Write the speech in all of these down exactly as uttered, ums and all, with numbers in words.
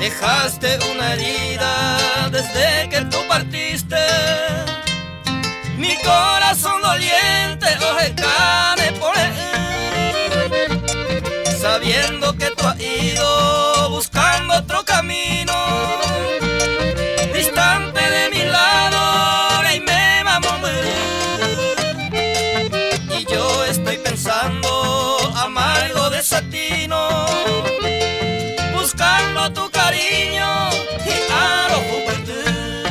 Dejaste una herida desde que tú partiste. Mi corazón doliente hoy cae por él, sabiendo que tú has ido buscando otro camino, distante de mi lado, y me vamos a morir. Y yo estoy pensando amargo desatino, buscando tu cariño y a lo juventud.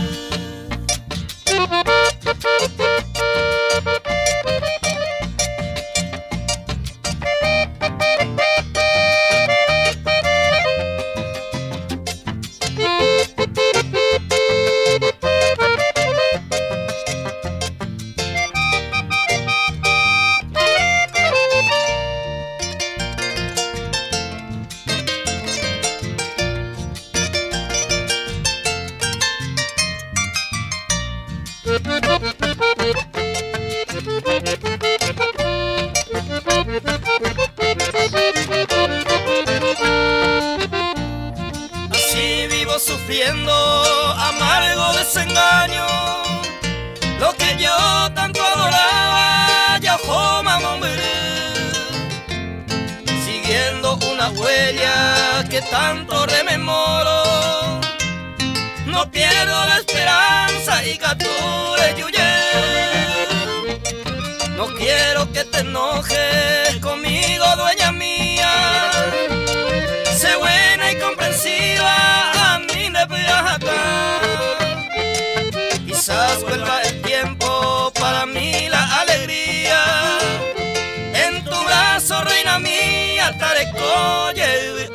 Así vivo sufriendo amargo desengaño, lo que yo tanto adoraba ya jamás moriré, siguiendo una huella que tanto rememoro. No pierdo la esperanza y capture Yuye. No quiero que te enojes conmigo, dueña mía. Sé buena y comprensiva, a mí me pidas acá. Quizás vuelva el tiempo, para mí la alegría. En tu brazo, reina mía, estaré coye.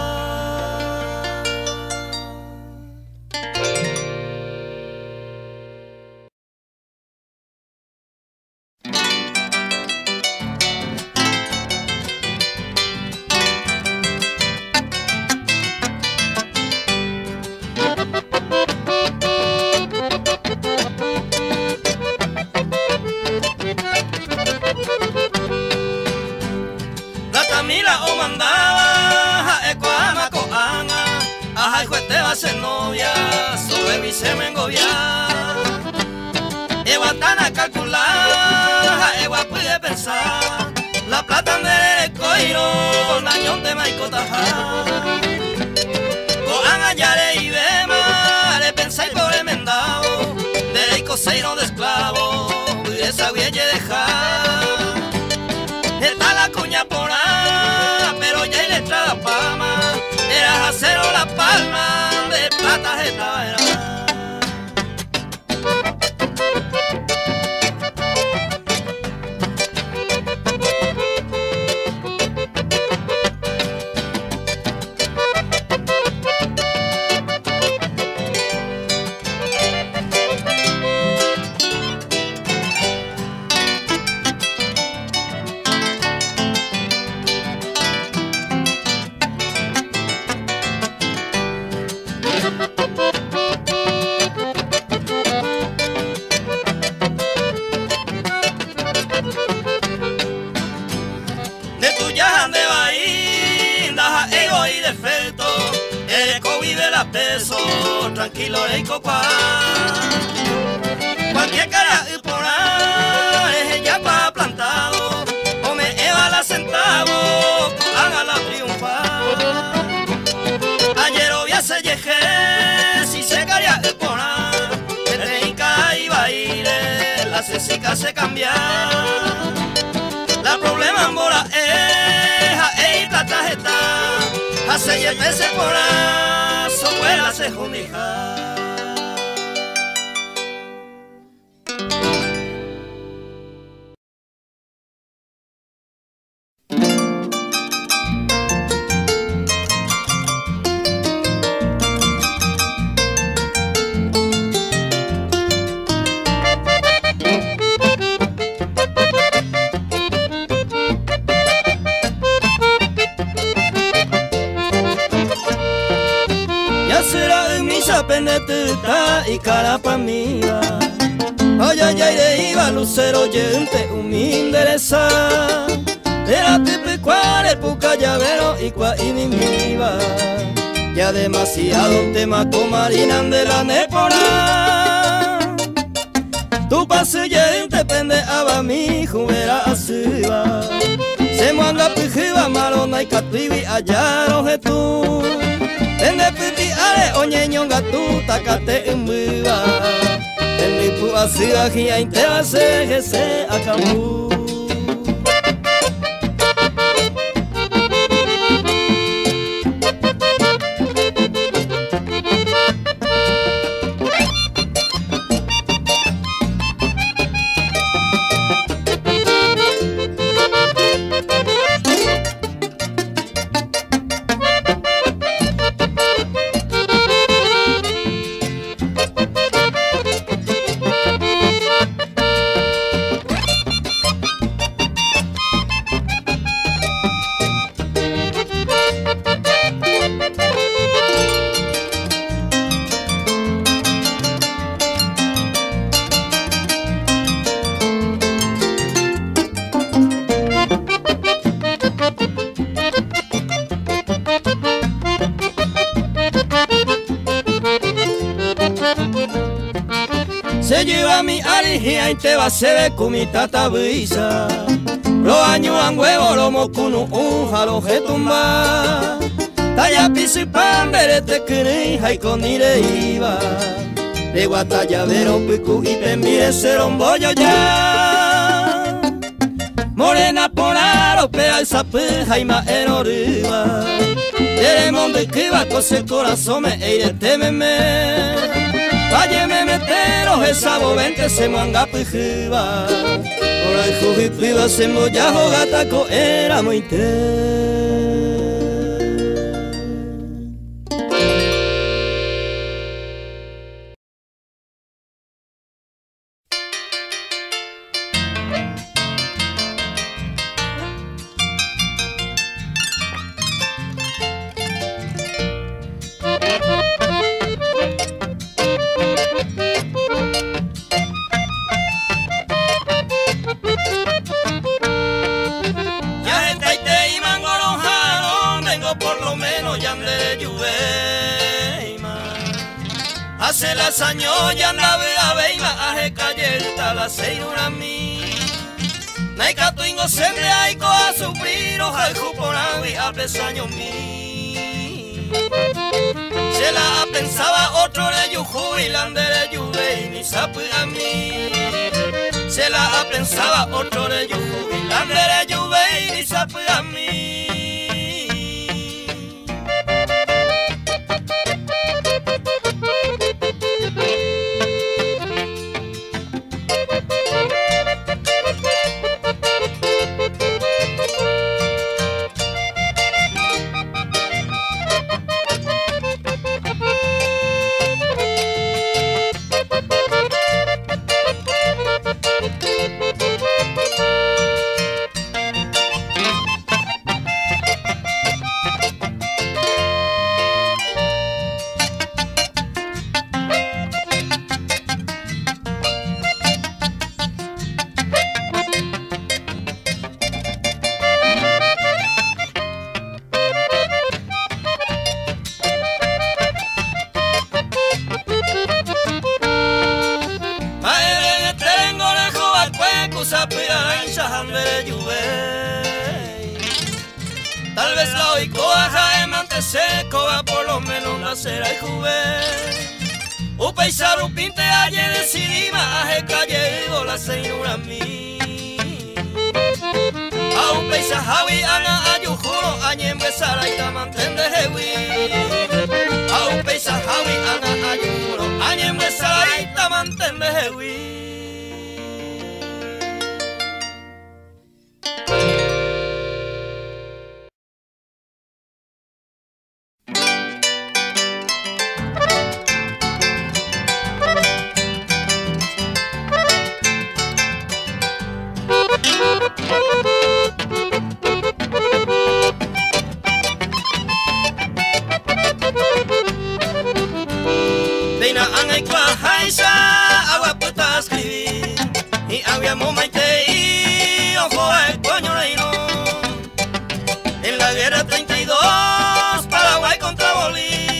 Mira o mandaba a Ecuama coana, a juete va a ser novia, sobre mi semen gobiar. Ewa tan a calcular, ewa puede pensar, la plata de coiro, nañón de maicota. Coana ya le ibema, le pensáis por el mendao, de coseiro de esclavo, esa huella dejar. Está la cuña por ahí, pero ya hay letra la palma, era acero la palma, de plata estaba era. Peso, tranquilo rey copa. Cualquier cara y por ahí es ya pa' plantado, o me eva la centavo, haga la triunfar. Ayer obvia se llegué, si se caría y por ahí, que trinca y baile, la cesica se cambia. La problema en bola es, ey, plata está, hace y pese por ahí. Abuela se junija. Penetita y cara pa' mía. Oye, oye, de iba lucero oyente, un interesa. Era tipo y cual, el puca llavero y cual y mi miva. ya demasiado un tema con Marina de la Nepona. Tu pasille te pende aba mi jubera asiva. Se manda pijiva marona y cativi allá roje tú. Tende piti ale oñeñonga tu takate en viva. En mi pu asiva gia intera se gese acamu. Se lleva mi alijía y te va a ser kumita tabisa. Los años han huevo, lo mocuno, un jalo que tumba. Talla piso y pan, verete que hay con ire iba. De guatayavero, picu y te mire ser un bollo ya. Morena polar, opea el sapeja y ma en arriba. Queremos de que va con ese corazón me eire tememe. Valle me meteros esa bovente se manga pijiva. Por ahí jujipiva se moya jogataco era muy te. Hace las años ya nave a veima aje cayelta la seirura mi. Naika tuingo sende aiko a sufrir oja juponavi a pesaño mi. Se la pensaba otro de yuju y lande de yuve y mi sapu a mí. Se la pensaba otro de yuju y lande de yuve y mi sapu a mí. Tal vez la oico aja emante seco va por lo menos nacer y juve. U paisar u pinte aye decidima aje calle la seinura mi. A un paisa javi ana ayujuro añe empezar y tamanten de jewi. A un paisa javi ana ayujuro añe empezar y tamanten de jewi. Beina angai kwa haisa agua puta escribir y había momaite y ojo el coño reino en la guerra treinta y dos Paraguay contra Bolivia.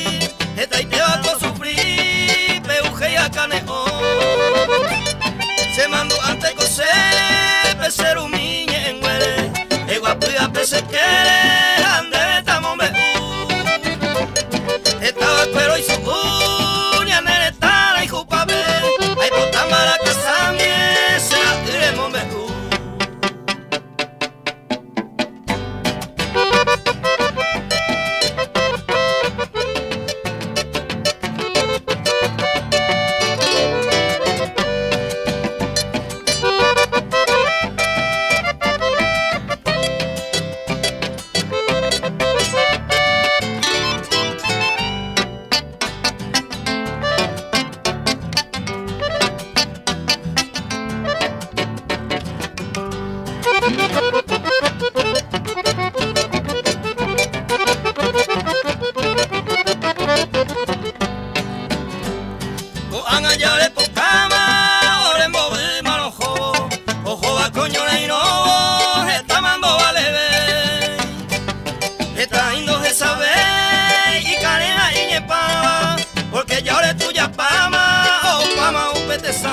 ñepaba, porque ya ahora tuya pama, o pama un petesán.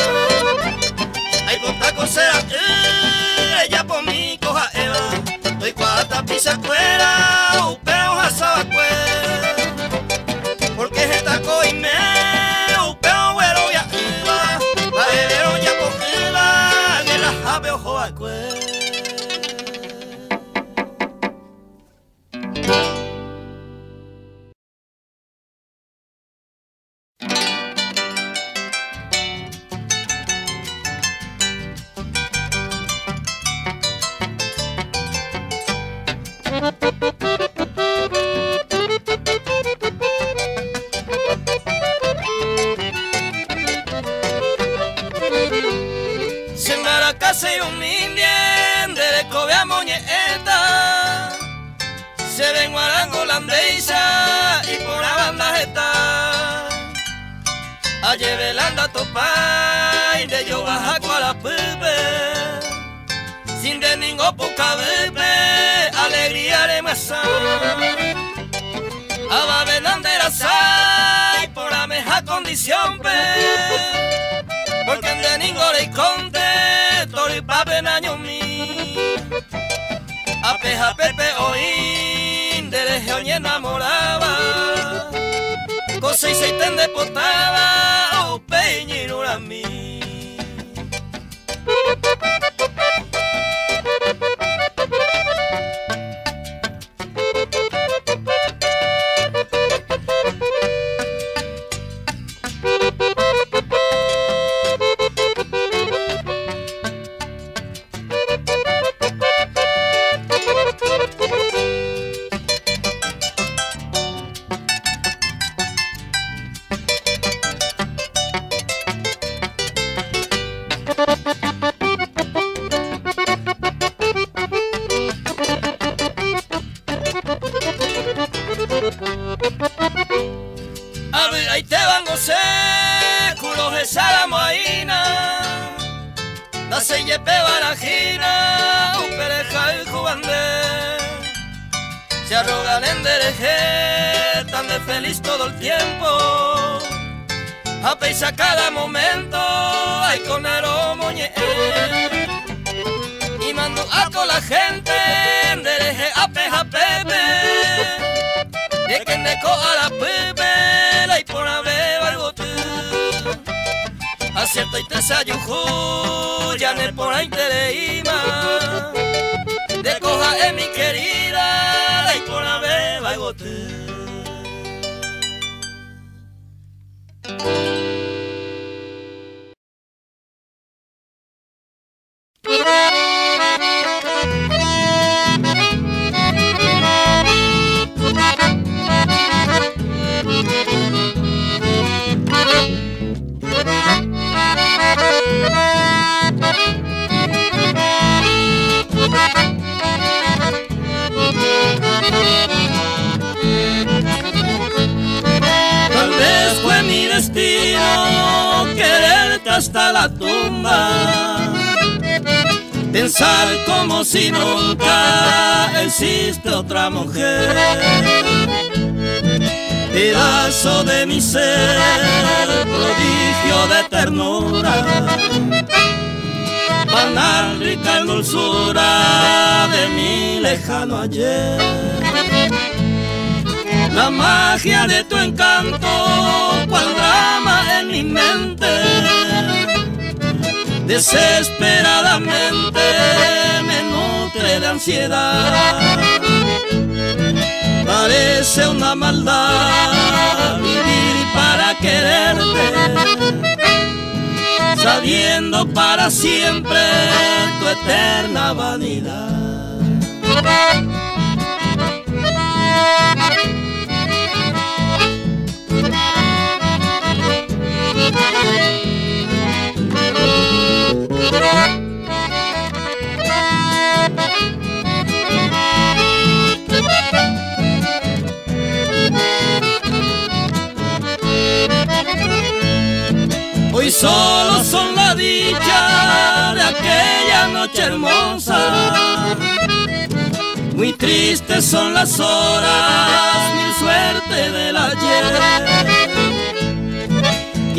Hay poca cosera, ella por mí coja eva, doy cuata pisa fuera, upeo asaba cuera, porque es esta coime, upeo güero ya eva, la heredero ya por eva, que la jabe ojo a cuera. Se un indien de cobia moñeta, se ven guarango holandesa y por la banda jeta. Ayer velanda topa y de yo baja con la pepe, sin de ningún poca bebe, alegría de masa. Aba velandera sa y por la mejor condición pe, porque en de ningún le conte y pape naño mi apeja pepe oín de lejos y enamoraba cosa y se tende potaba o peñinura a mí. A ver, ahí te van gocé, culos de salamoaína, la sellepe barajina, un pereja y jubandé, se arrogan en dereje, tan de feliz todo el tiempo, a peisa cada momento, ay con el moñe, y mando a con la gente, en dereje a peja pepe, de que ne a la pepe, la y por la beba el bote, acierto y te sayuju, ya ne por ahí te leíma, de coja en mi querida, la y por la beba el bote. Tal vez fue mi destino quererte hasta la tumba, pensar como si nunca existe otra mujer, pedazo de mi ser, prodigio de ternura, banal rica en dulzura de mi lejano ayer. La magia de tu encanto, cual drama en mi mente, desesperadamente me nutre de ansiedad. Parece una maldad vivir para quererte, sabiendo para siempre tu eterna vanidad. Hoy solo son la dicha de aquella noche hermosa, muy tristes son las horas, mil suerte del ayer.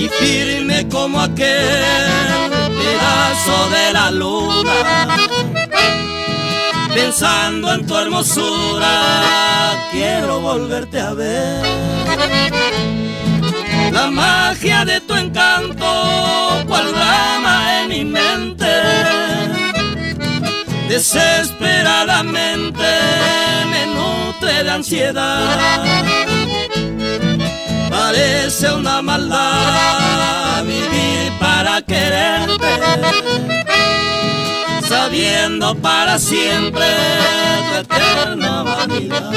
firme como aquel pedazo de la luna, pensando en tu hermosura, quiero volverte a ver. La magia de tu encanto, cual drama en mi mente, desesperadamente me nutre de ansiedad. Parece una maldad vivir para quererte, sabiendo para siempre tu eterna vanidad.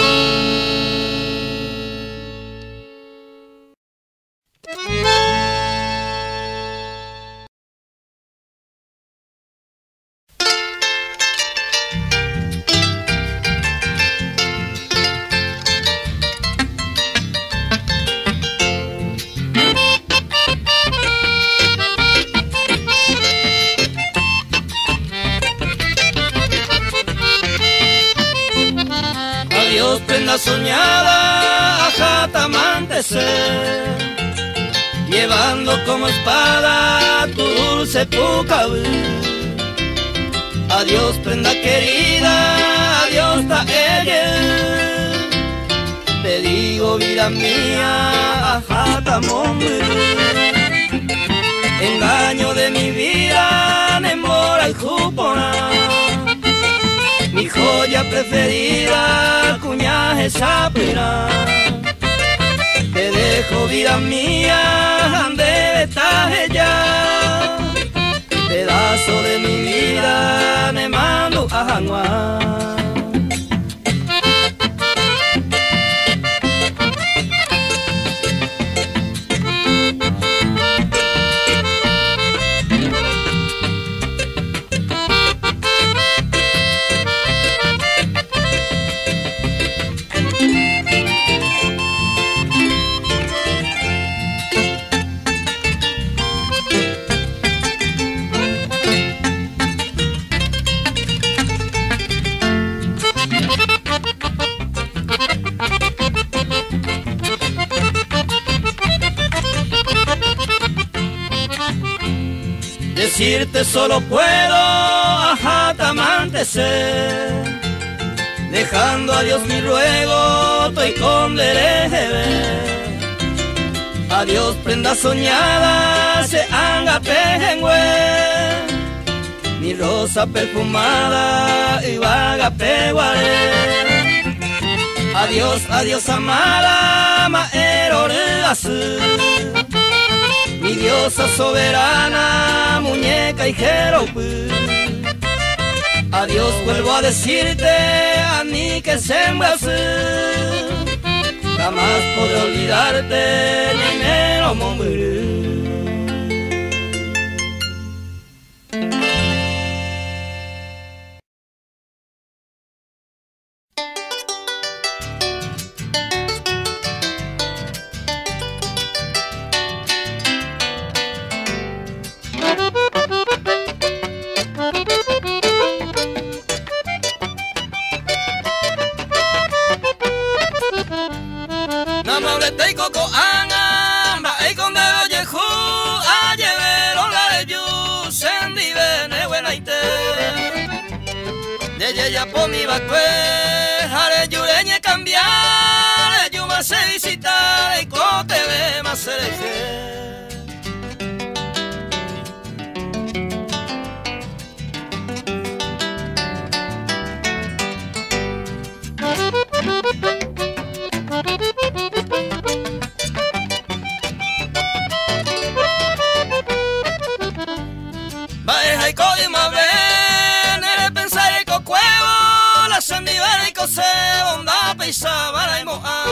Prenda soñada, ajatamante ser, llevando como espada tu dulce pucaví. Adiós prenda querida, adiós ta ella, te digo vida mía, ajatamón. Engaño de mi vida, nemora y jupona, mi joya preferida, cuñaje sapina. Te dejo vida mía, ande estaje ya, pedazo de mi vida, me mando a Januar. Decirte solo puedo, ajatamante ser, dejando a Dios mi ruego, estoy con dereje. Adiós prenda soñada, se anga pejengüe, mi rosa perfumada y vaga peguaré. Adiós, adiós amada, maerore azul, mi diosa soberana, muñeca y jeropu. Adiós vuelvo a decirte, a mí que sembras, jamás podré olvidarte, ni mero morir. Po mi bakwe, hare yureñe cambiar, yo más se visitar y cote ve más eje. Bae hay coi ma ven, ere pensar y cocuevo, la sandivera y cose, bonda peisa, vara y moa.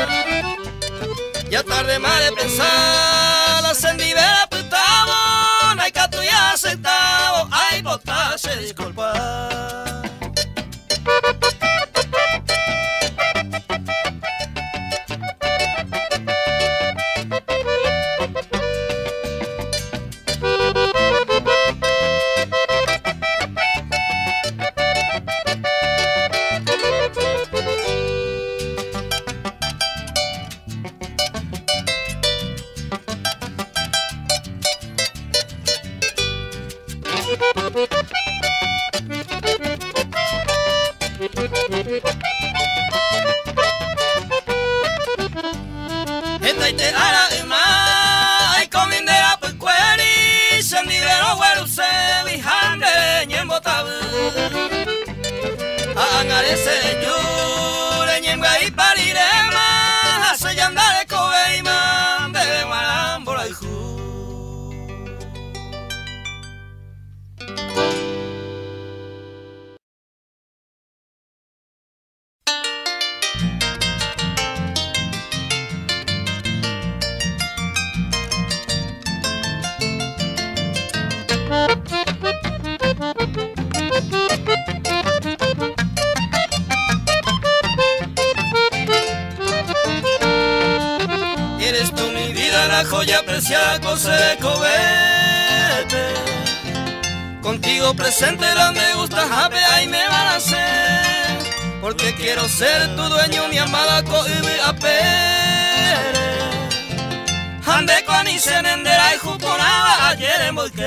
Ya tarde más de pensar, la sandivera putavo, hay cato y aceptavo, hay botarse disculpar. esta y te hará más, ay comindera pues cueri, sendidero güero se bijande ni en botabu, angarese yure ni en guay parirema, hace yandare cobeima, bebe marambola y ju. Eres tú mi vida, la joya preciada, cosa de cobete. Contigo presente donde gustas, jape, ahí me van a hacer. Porque quiero ser tu dueño, mi amada coibe apere. Ande con y senendera y juponaba ayer en volque.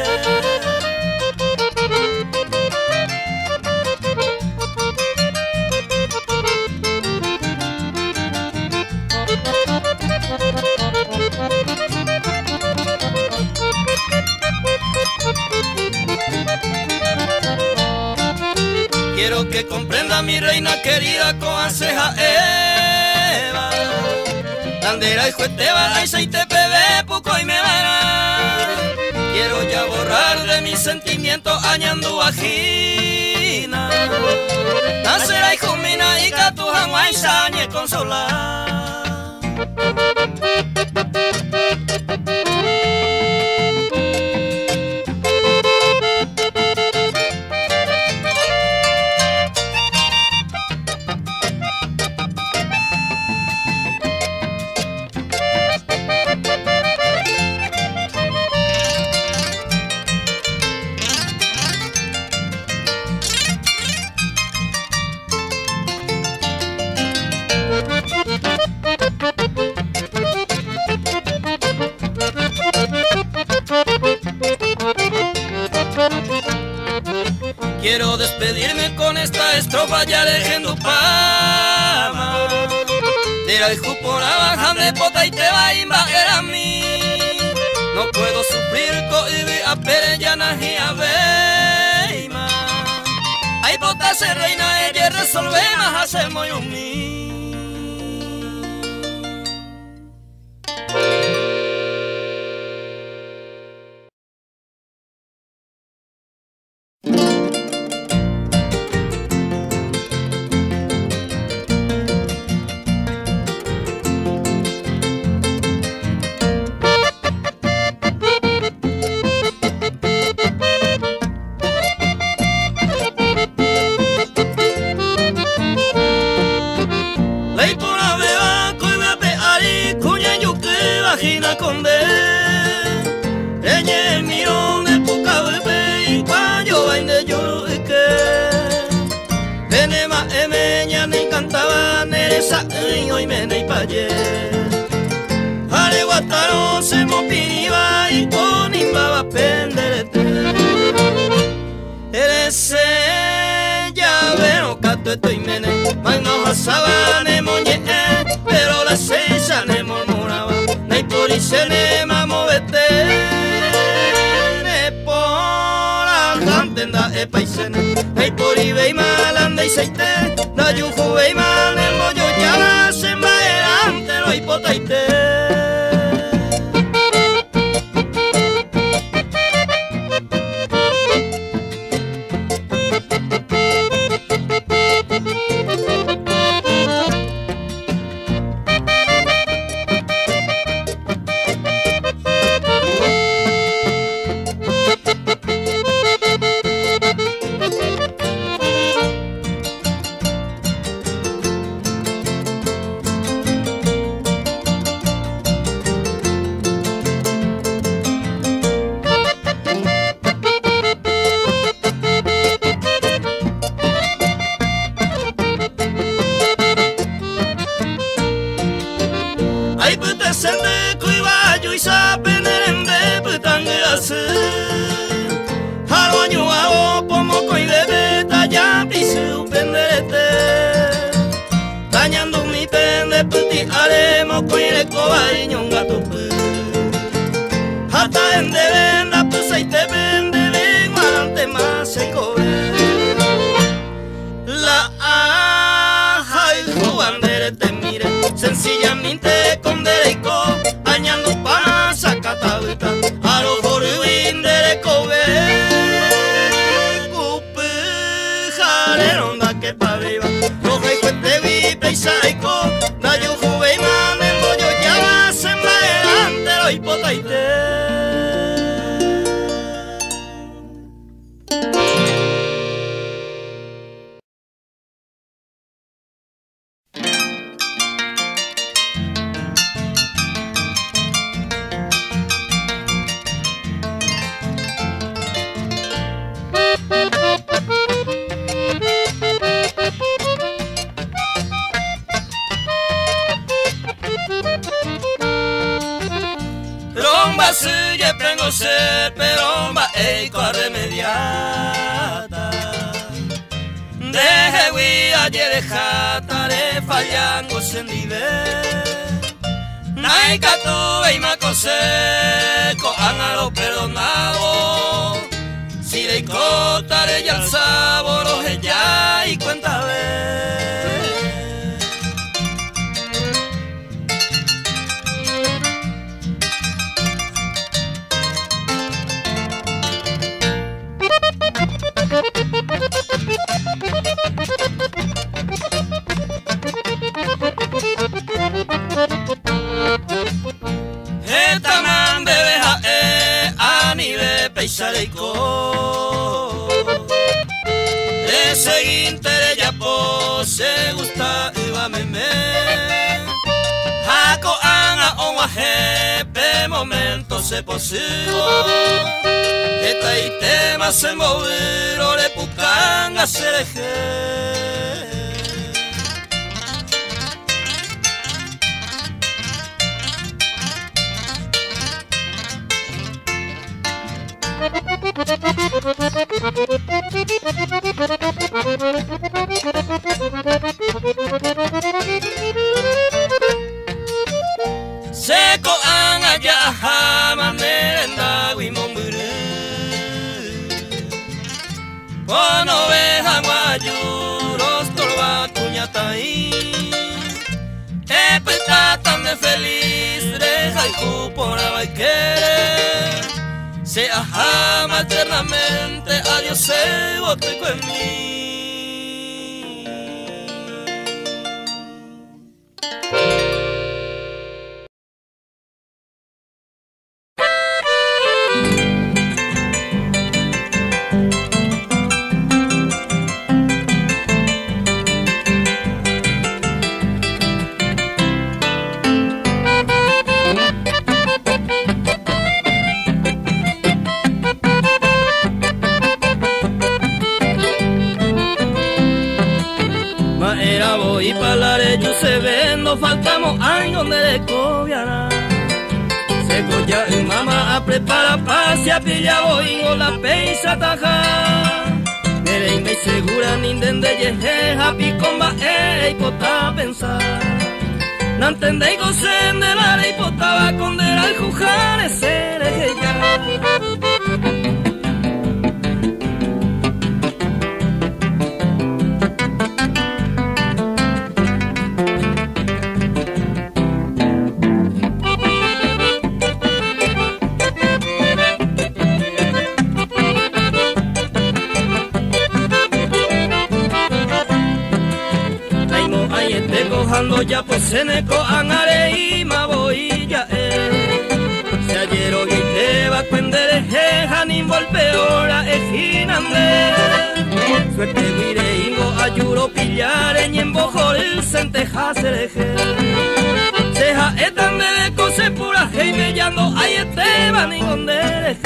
Quiero que comprenda mi reina querida con ceja Eva. Landera y jueteba, la y te pebe poco y me van. Quiero ya borrar de mis sentimientos añando ajina. Nacera y jumina y catuja guaysañe consolar. Quiero despedirme con esta estrofa ya leyendo pama. De la hijo por abajo de pota y te va a invadir a mí. No puedo sufrir coibe a perellana y a veima. Hay pota se reina ella resolve más hacemos un mí. Conde, eñe mirón de poca bebé y cuando vaine yo y que enema emeña ni cantaba neresa y hoy me nei paye ale guataro se mopiniba y con imbaba penderete eres ya veo cato estoy mene magno hasaba ne moñe pero la seisa ne murmuraba por y se ne mamovete ne por la gente da e paisene ne por y ve malanda y seite da yujo ve mal en bollo ya la se maerante lo hipotaite. Sende kuibayu isa penerembe putangasi Haroño abo pomo koidebe taya pisu penderete Dañando mi pende puti haremos con el cobaño un gato hasta en de venda pues ahí te vende vengo adelante más se cobre la aja y jugandere te mire sencillamente con derecho añando para sacatabuta a los joruin de cobre cupe jarero da que pa' arriba roja y cuente vi peisaiko da yo juve y mame yo ya se me delante lo hipotaite Tromba suya prengo se peromba eiko a remediata deje guía de jatare fallango sendive naika tuve y maco seco angalo perdonado si de cotare ya el sabor ya y cuenta esta man bebe ja e anive peisareiko ese intere ya po se gusta iba meme Hako anga onwa hepe momento se posibo Eta itema se moviro le pukanga sereje Seko anga jaha manenda wimomuru Ono veja guayuros torba cuñatai Epeta tan de feliz reja y cupora baikere Se ama eternamente, adiós se bote con mí. Y parlare yo se ven, no faltamos años de descobiará. Se colla y mamá a prepara paz y a pilla voy con la peisa taja. Mere y me segura ni de yejeja picomba e hipota pensar. No entendéis gocen de la ley potaba condera al jujar ese ya. Ya poseneco angare y maboy ya eh se ayero y te va cuendere jeja ni volpeora ejinande suerte guire ingo ayuro pillare ni embojor el senteja sereje seja etan de cose pura hey mellando ay este va ni gondere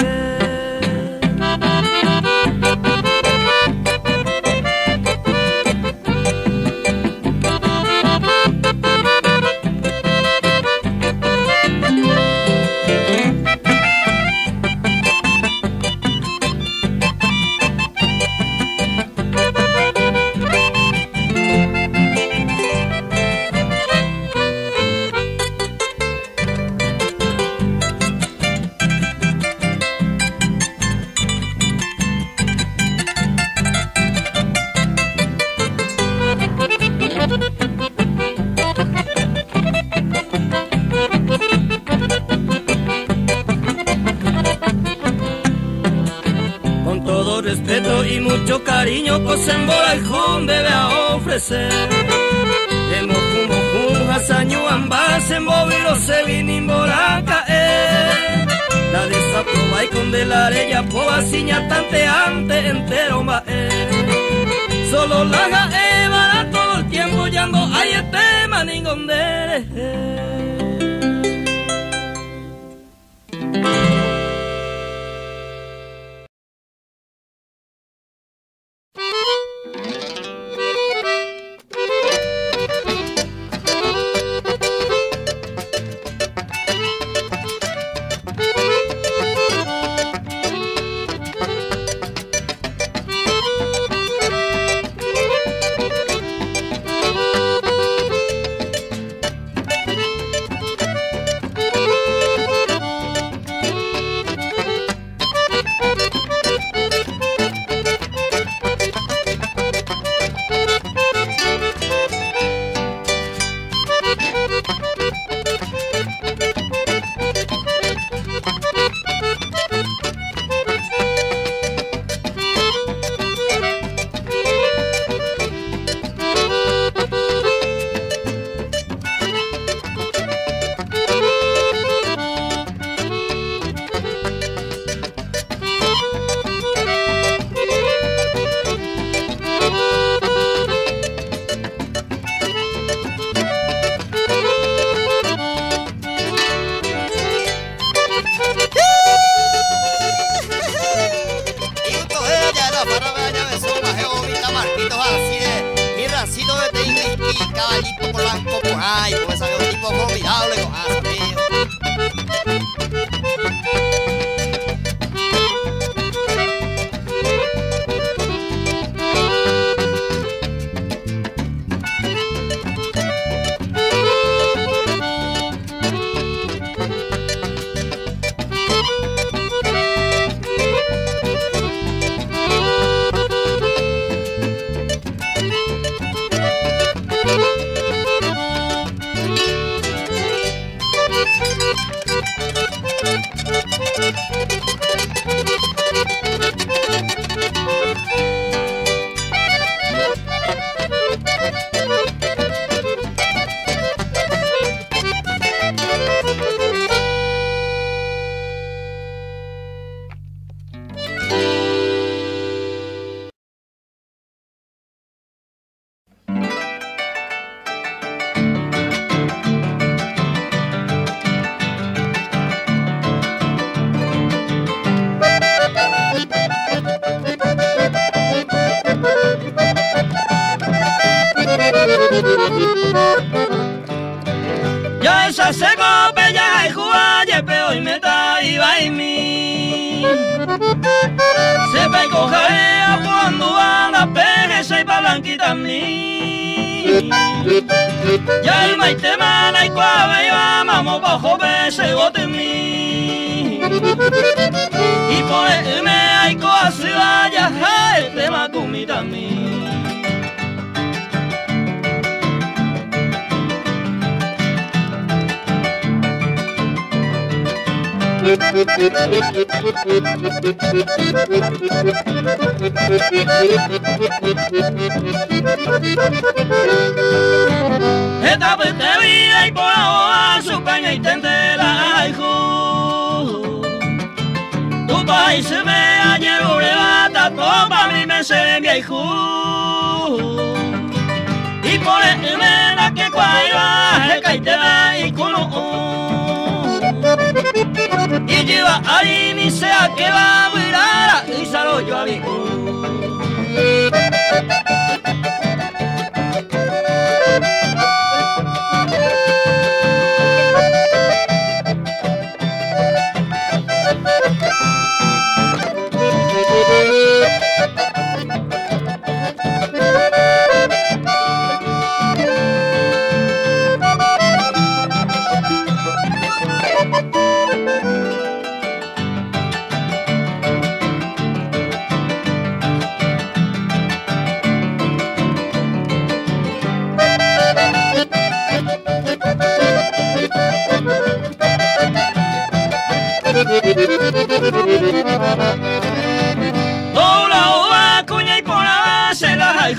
y mucho cariño Cosembola y Jun debe a ofrecer. Hemos como Jun Hasañu ambas en móvil se vinimbola caer. La desaproba y condelar ella poba siña tanteante entero mae. Solo la gaeva todo el tiempo yando hay este maningondere. Caballito blanco por ahí, pues ese es un tipo formidable con asa, mío. Ya esa se cope ya y juaye peo y meta y va y mi se pe cojea cuando van a peje se pa blanquita mi ya y maite mana y cuave y va mamo bajo be se gote mi y por el me hay coa se vaya el tema comida mi. Esta pues te vida y por ahora su caña y tentela hijo. Tu país se me ayer urevata topa mi me se ve viejo. Y por el mena que cuaira el caitela y culo. Y lleva ahí ni sea que va a virar y salo yo a mi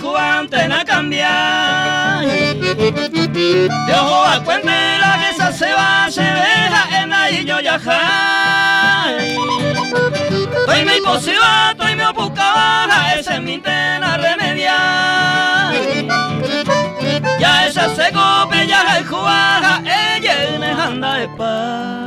jugante na cambiar. De ojo a cuenta la que esa se va, se deja en ahí yo ya jai. Estoy mi posible, estoy mi opuca baja, esa es mi intena remediar. Ya esa se copia, ya hay jugaja, ella me anda de paz.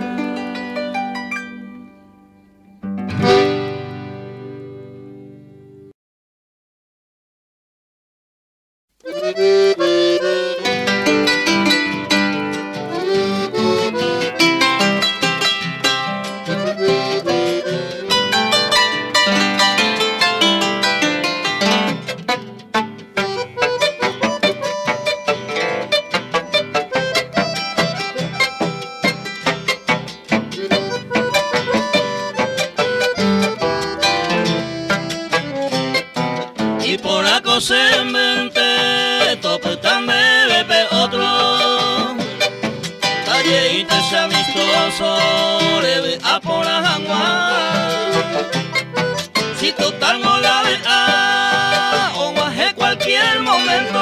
Se mente, tope tan bebe otro. Talleite se amistoso, le a por la jangua. Si total no la vea, o guaje cualquier momento.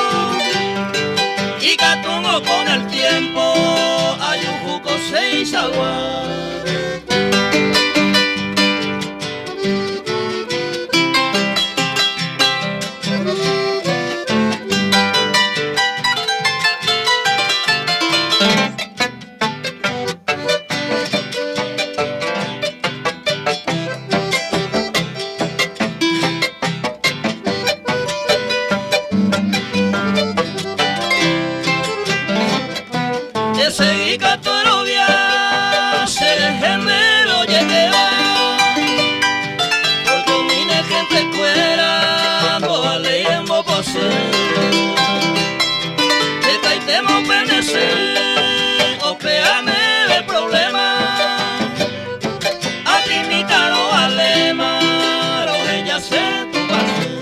Y catungo con el tiempo, hay un jugo seis agua. Seguí Catorovia, se dejen de lo lleva. Por domine gente fuera, toda ley en Bopose. De taitemo penece, o peame de problema. A ti mi caro alema, lo ella se tu base.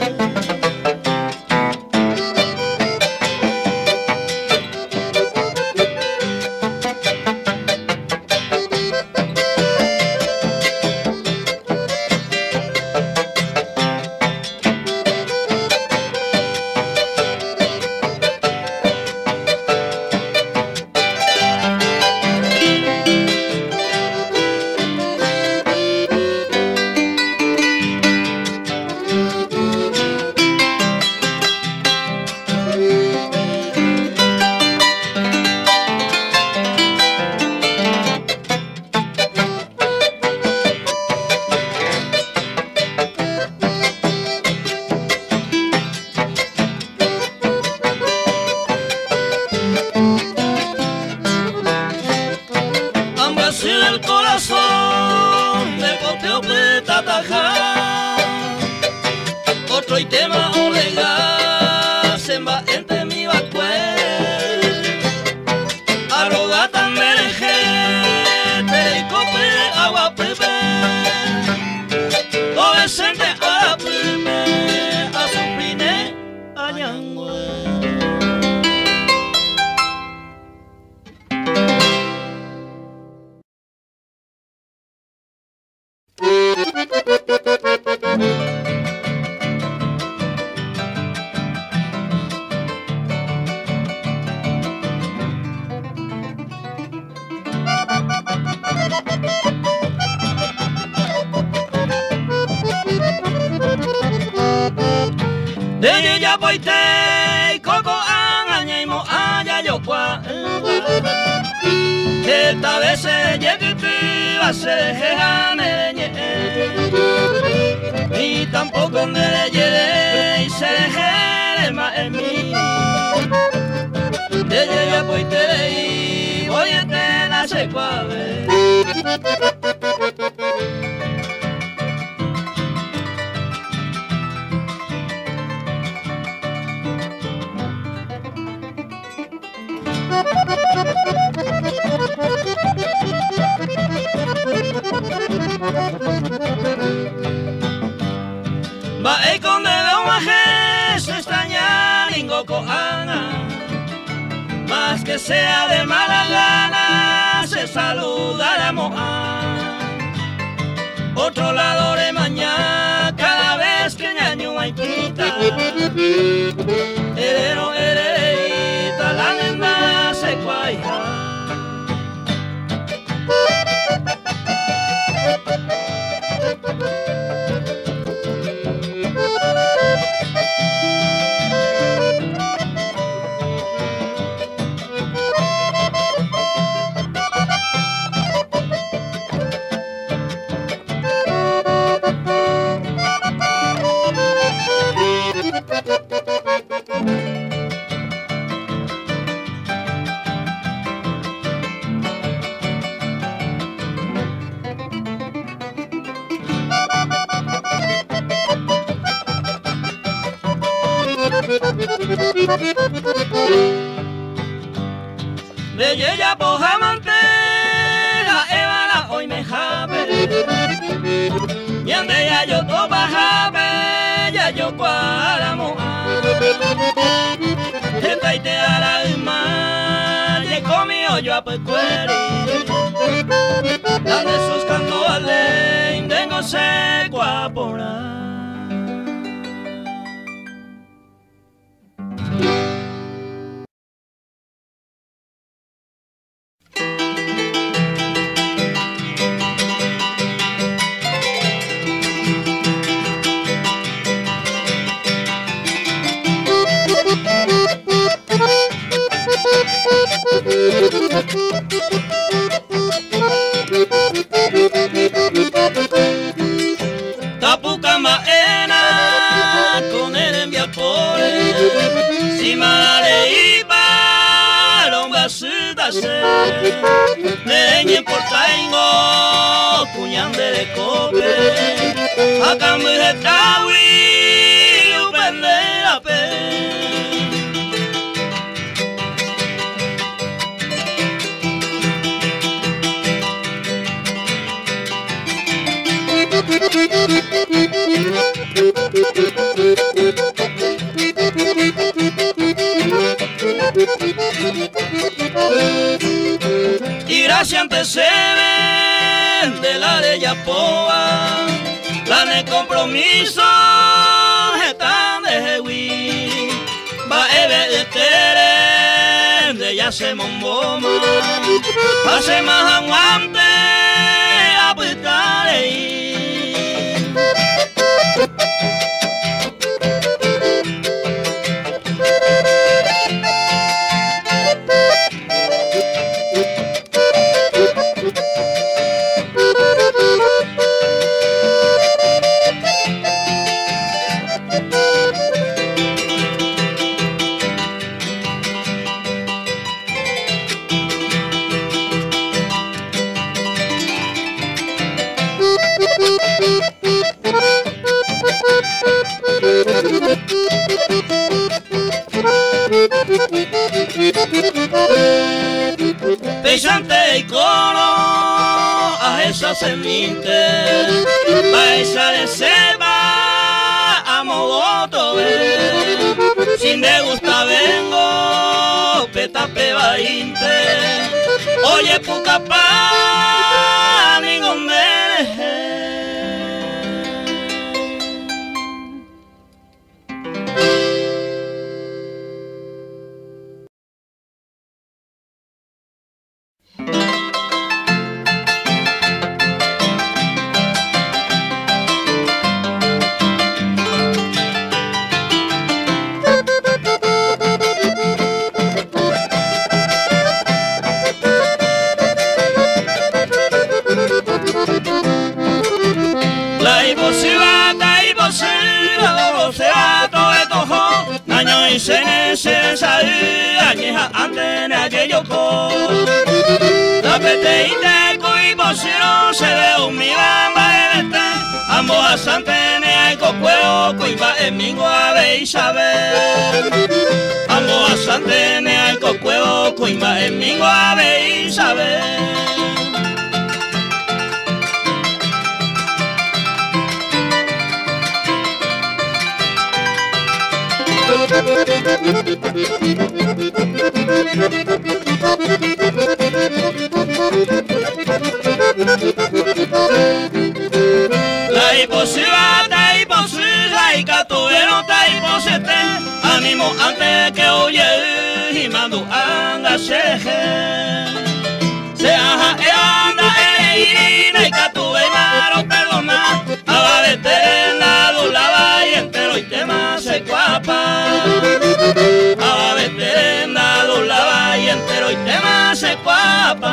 El corazón me copio peta taja. Otro y tema olega se va entre mi bacue. Arroga tan mereje, te cope agua pepe. Todo decente a la prime, a su prine, a ñangüe. De ella poite y coco anaña y mo aya yo cua. Esta vez se llegue va a ser jejane y tampoco me le llegue y se jere más en mí. De ella poite y voy a tener se cuave. Va a con de un se extraña lingo coana, más que sea de mala gana se saluda la moa. Otro lado de mañana cada vez que ñaño hay quita. Erero ereita la nena se cuaja. De ella pojamante la evana hoy me jabe. Y ande ya yo topa jabe, ya yo cuara moja. Esta y te hará el mal, y comió yo a pecueri. Dame sus candoales, tengo seco a porar. Tapuca maena con el enviapore, si male iba longa suda se, leñe por taingo cuñande de cope, acá me jetawi upende la pe. Y gracias antes se ven de la de Yapoa, la de compromiso están de Jewi, va eve de tere de ya se momboma, hace más aguante a putar ahí. Pesante y coro a esa seminte, va esa de selva a mogoto, sin de gusta vengo, petape vainte, oye puca pa, ningún mere. Se se sabe añeja antes de aquello co la peteíta y posero se ve un mi bamba en este ambos asantes ne hay cocueo cuiva en mi guave y sabe ambos asantes ne hay cocueo cuiva en mi guave y sabe. La hiposiva, ta hiposiva, y catuero, ta hiposiva. Antes que oye y mando anda sheje se aja e anda e irina y catuve y maro perdona aba veterana dulaba y entero y tema se cuapa aba veterana dulaba y entero y tema se cuapa.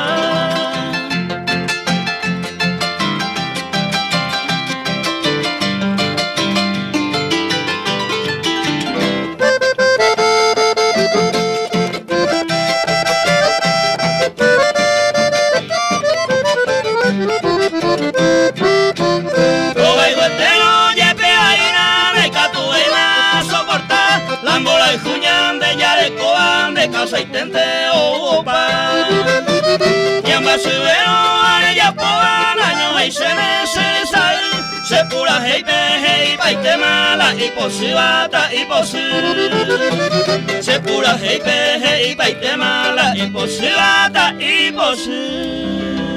Casa y tente opa y ambas se veo a ella por año y se me se sal se pura hey hey pa y te mala y posibata y posi se pura hey hey pa y te mala y posibata y posi.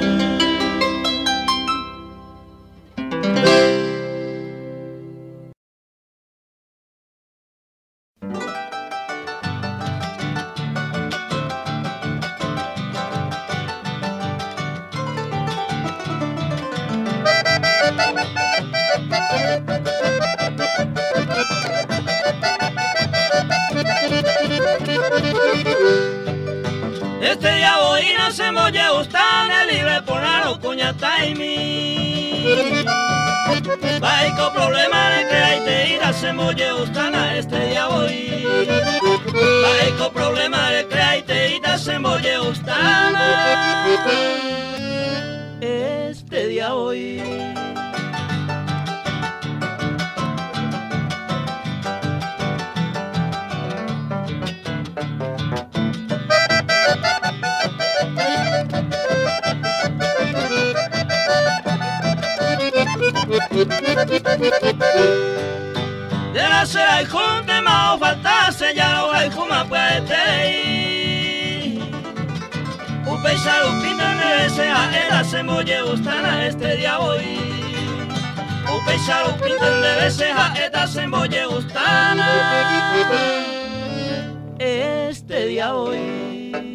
Este día voy no se molle gustan libre por la cuña taimi. Baico problema de que hay te ir a se molle gustan este día voy. Baico problema de que hay te ir a se molle gustan este día voy. De la cera y junte más faltase ya o hay juma puede ir. Un paisano pinta de sea era se molle gustana este día hoy. Un paisano pinta de sea era se molle gustana este día hoy.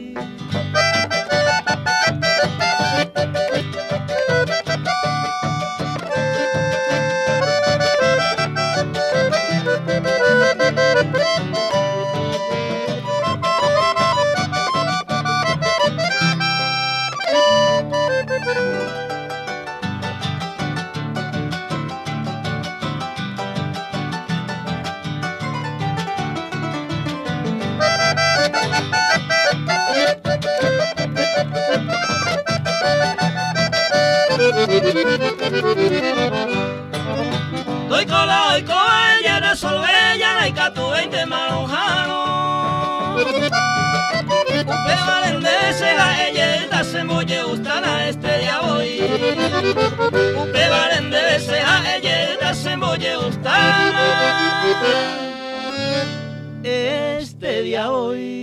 Doy cola, doy cola, ella resolve, ella la icatu veinte manojano. Upe valendese a ella se molle gustana este día voy. Upe valendese a ella se molle gustana este día voy.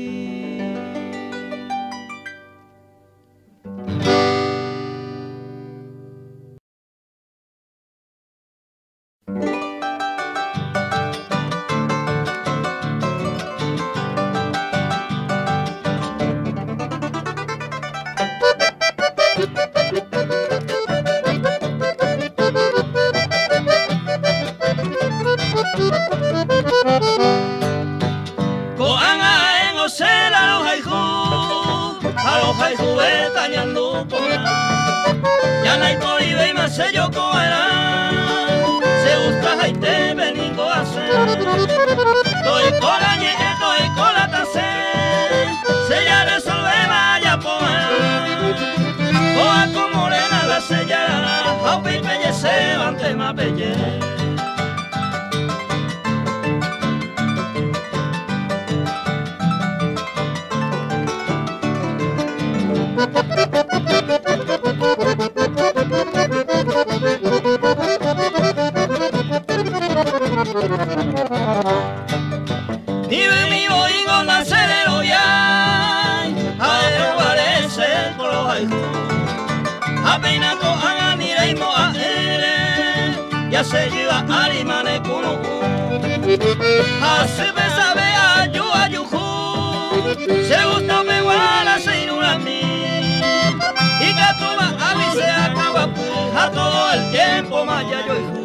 Ya no hay coribe y más se yo coera se gusta y te vengo a hacer doy cola ñeque doy cola tase se ya resolve vaya poder coa con morena la sellará a pelle se van tema pelle. Vive mi voy con la cerero ya, a él parece el color haiku. Apenas cojan a mireimo a él, ya se lleva a rimane kuno. Así me sabe a yo. se gusta me guala se inura a mí y que tú vas a mí se acaba a todo el tiempo más ya yo y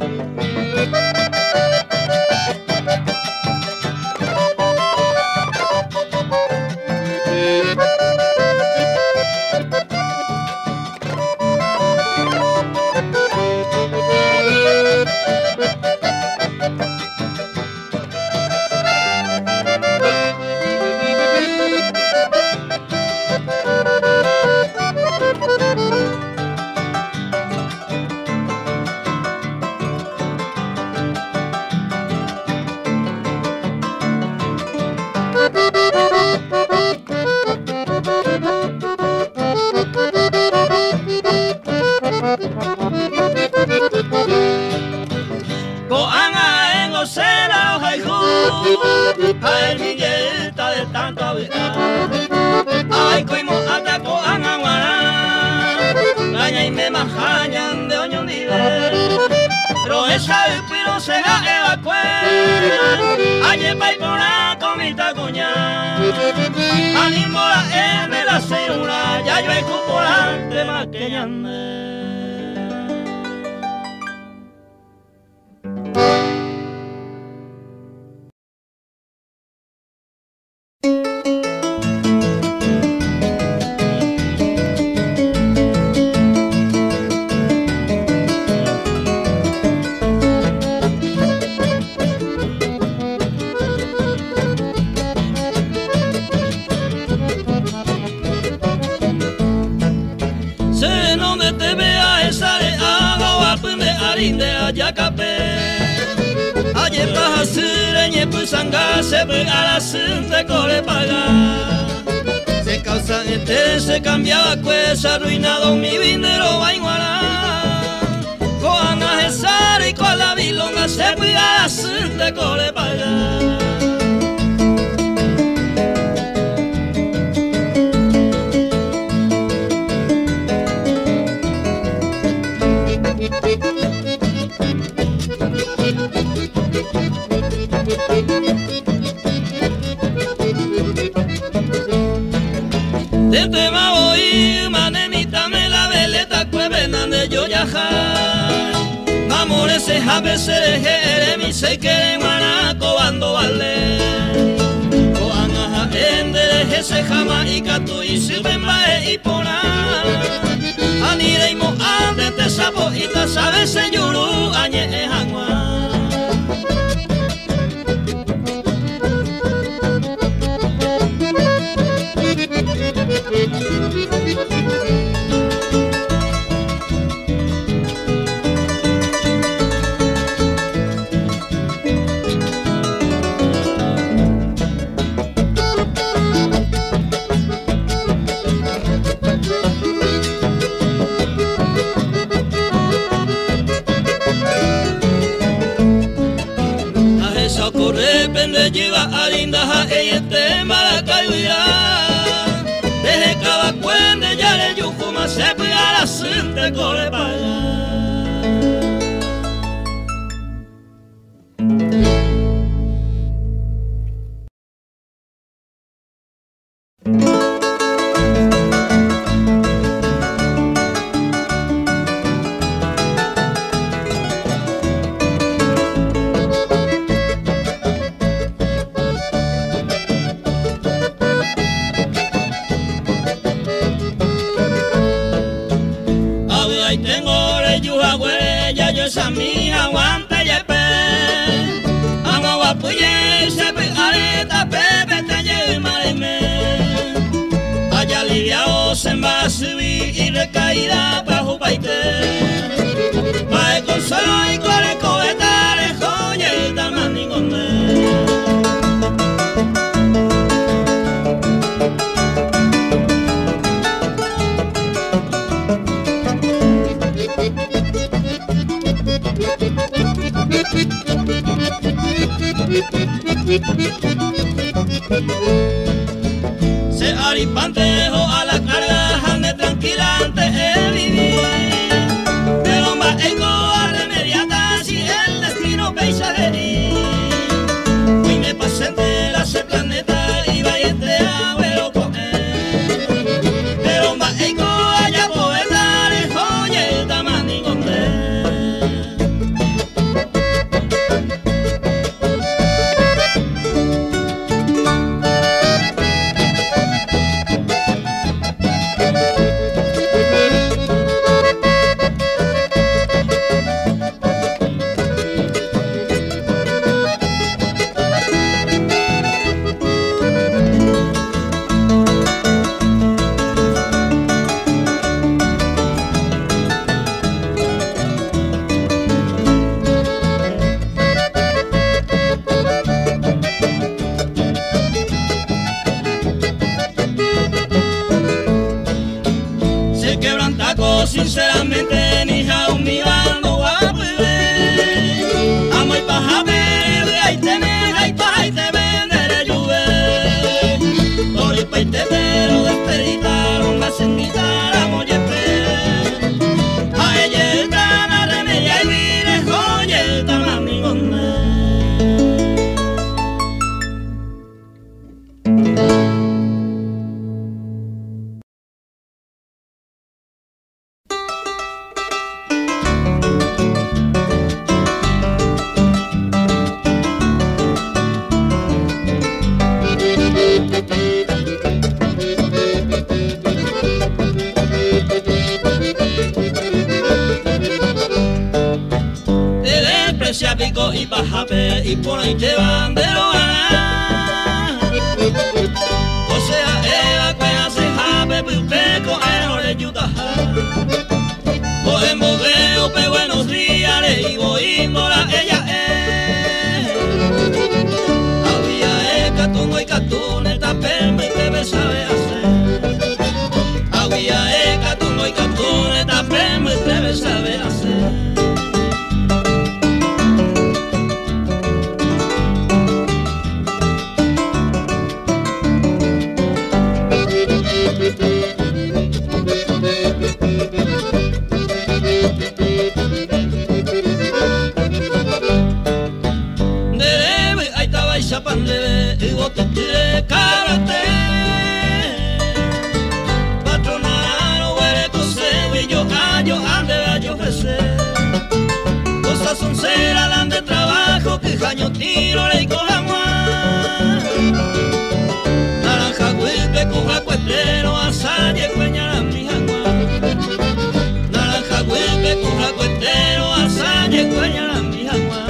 ay Miguelita de tanto hablar, ay coimo ataco a naguará, gaña y me majañan de oño nivel, pero esa el piro se la evacué, ayer pa' y por la comita coña, animo la M la célula, ya yo escupo ante más que ñande. Ayer baja sireñe pusanga se pega la sinte cole paga. Se causa este se cambiaba cuesa arruinado mi vindero baiguara. Con a jesar y con la bilonga se pega la sinte cole paga. De tema voy, manemita me la veleta cuevena de yo yajar. Mamore se jabe se deje mi se quiere manaco bando vale. Coanaja ende deje se jama y catu y sirven bae y pona. Anire y mo ande te sapo y ta sabe se yuru añe e jangua. Corre pende lleva a linda ella este malacayuya desde cada cuende ya le yucuma se pega la sinte corre para allá. Ahí tengo le yuja huella, yo esa mija aguante y pe. Amo guapuye se pe areta pepe te lleve marime. Allá liviao se va a subir y recaída pa' jupaite. Pa' el consuelo y con el coheta le joye y taman ningone. Se aripantejo a la carga de tranquilante el vivir. Pero más eco a remediata si el destino paisajería. Hoy me pasé de la planeta y vaya a sinceramente ni jaun mi bando guapo amo y paja verde ahí te me ahí pa y te venderé lluve tori pa y te pero despeditaron la cenita la mollepe a ella el tana remedia y vire joya el tama mi gonde. Pico y bajape y por ahí te van de lo ganar. O sea, ella que hace jape, pues peco en oreyuta. O en bogueo, pe buenos días, le digo índola, ella es. Había eca, tungo y catune, tapeme y te me sabe hacer. Había eca, tungo y catune, tapeme y te me sabe hacer. Pandebe y bote de karate patronaro huele coseo y yo hallo ande a yo ofrecer cosas son cera dan de trabajo que jaño tiro le coja más naranja huepe coja cuestero asalle cueñara mi jagua naranja huepe coja cuestero asalle cueñara mi jagua.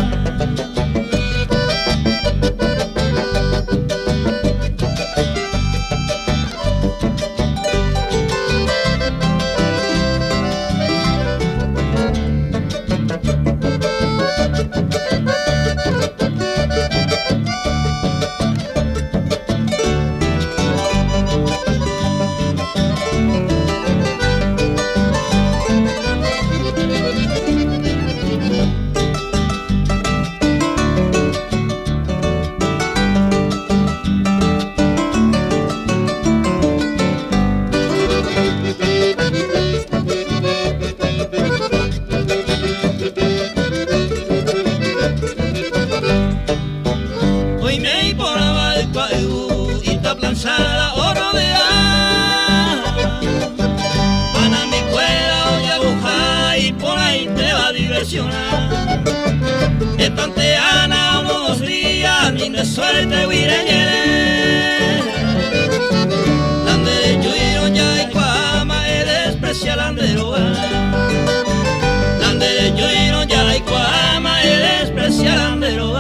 Estanteana unos días ni de suerte huireñere Lande de yuiro ya y cuama e desprecia landero Lande de yuiro ya y cuama e desprecia landero.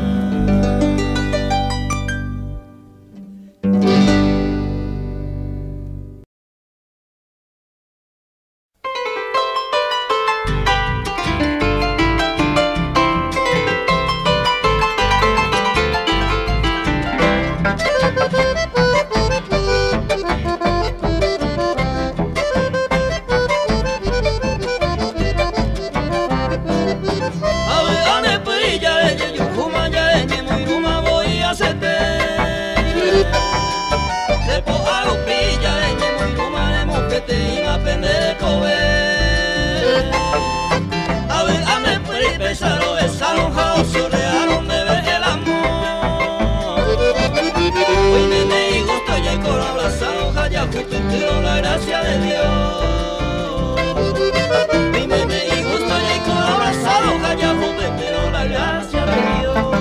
Pero la gracia de Dios, mi meme y gusto y con abrazado, calla, pero la gracia de Dios.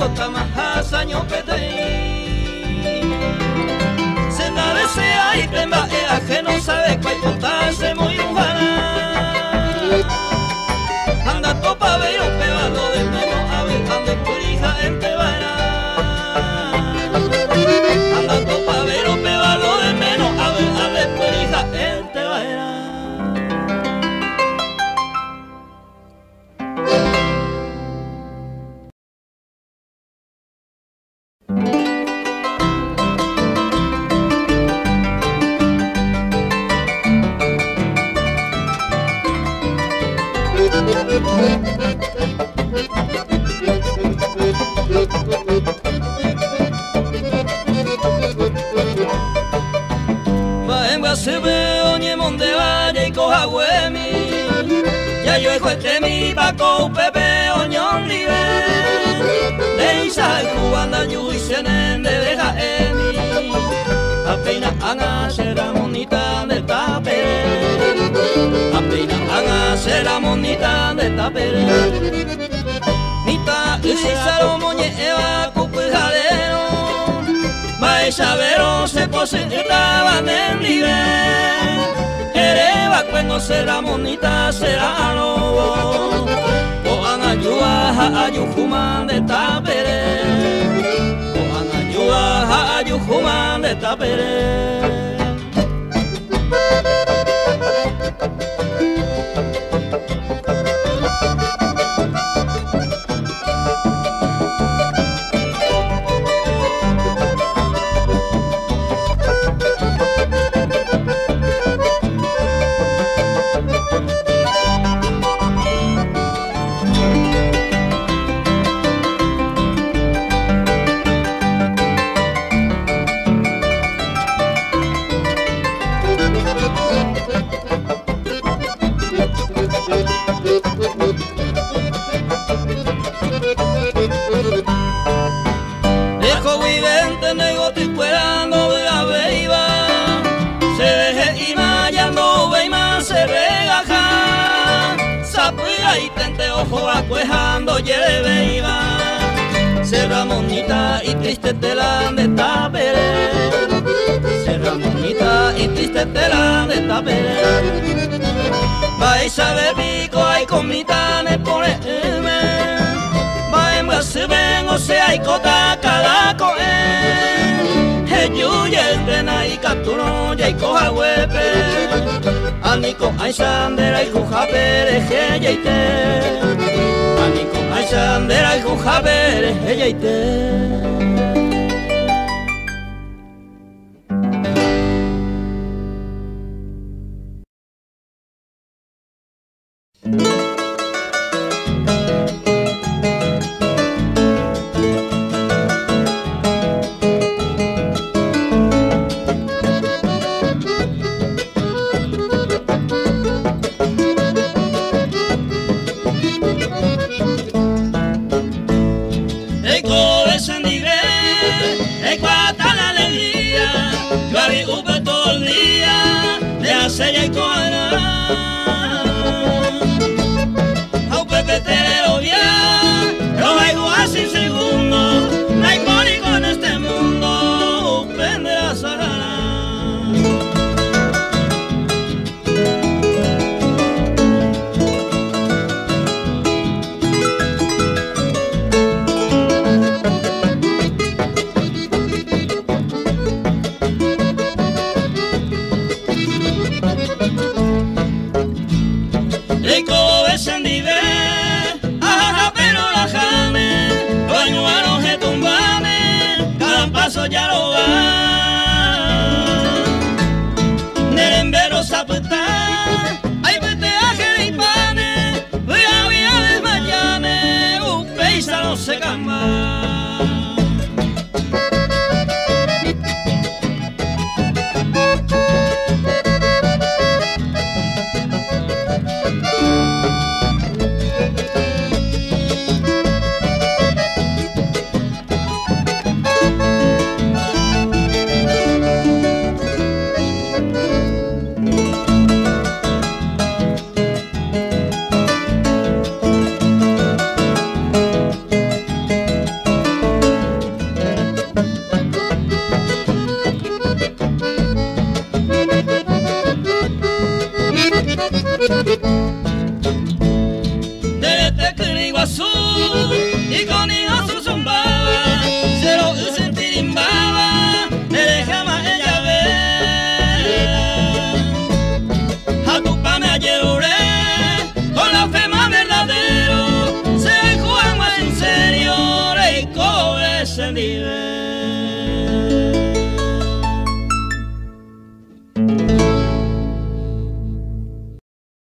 cota más año petei. Se da desea y pemba ea que no sabe cuál cota se muy ujana. Anda topa veo pebalo de memo a ver ande purija en tebana. Anda topa veo pebalo de menos a ver ande purija en tebana. Se ve oñe monte vaya y coja huemi. Ya yo ejo este mi paco pepe oñón libre. De isa el cubanda yu y senen de deja emi. Apenas anga será monita de tapere. Apenas anga será monita de tapere. Nita y salo moñe eva cupujadero. Maesavero se positaban en nivel. Ereba cuando será monita será lobo. O anayuaja ayujuman de tapere. O anayuaja ayujuman de tapere. Y tente ojo acuejando lleve iba. Serra monita y triste tela de tapere. Serra monita y triste tela de tapere. Vais a ver pico hay comita ne pone me. Vai se ven o sea y cota cada coe. Heyuye entrena y capturó ya y coja huepe. Aniko aisandera y jujapere heyeite. Aniko aisandera y jujapere heyeite. Sella y coana, au pepe te lo via, lo hago así segundo, no hay mónico en este mundo, pende la sarana. Ya lo va Nerembero sapeta ay vete a jeripane voy a voy a desmayarme un peisa no se camba. vive.